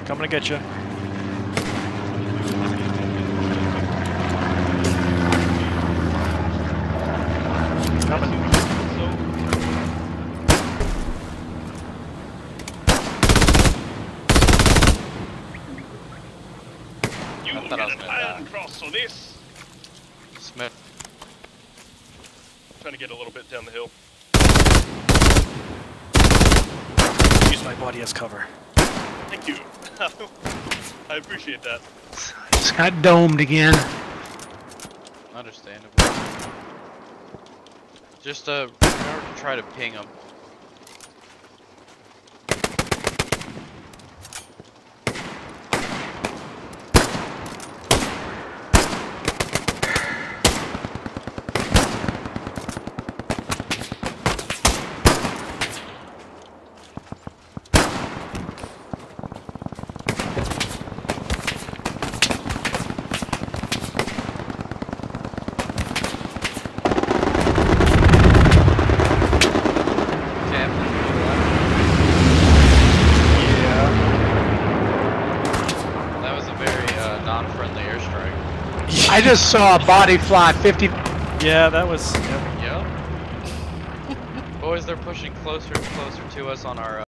Coming to get you. Coming. You will thought I get was an gonna iron die. cross for this. Smith. Trying to get a little bit down the hill. Use my body as cover. Thank you. I appreciate that. Just got domed again. Understandable. Just remember to try to ping him. That was a very non-friendly airstrike. I just saw a body fly 50. Yeah, that was. Yep. Boys, they're pushing closer and closer to us on our